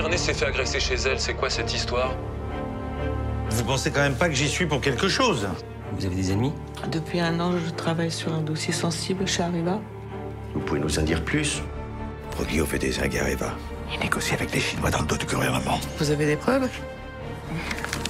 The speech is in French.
Tierney s'est fait agresser chez elle. C'est quoi cette histoire? Vous pensez quand même pas que j'y suis pour quelque chose? Vous avez des ennemis? Depuis 1 an, je travaille sur un dossier sensible chez Areva. Vous pouvez nous en dire plus? Prodio fait des zingues à Areva. Il négocie avec les Chinois dans le dos du gouvernement. Vous avez des preuves?